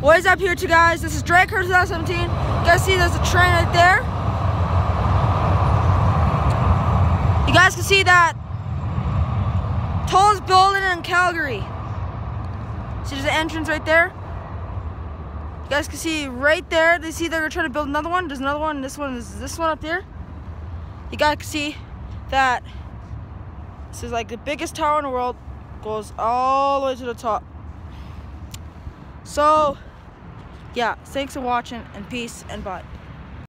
What is up here too, guys? This is Drake 2017. You guys see there's a train right there? You guys can see that tallest building in Calgary. See there's an entrance right there? You guys can see right there. They see they're trying to build another one. There's another one. This one is this one up there. You guys can see that this is like the biggest tower in the world. Goes all the way to the top. So yeah, thanks for watching and peace and bye.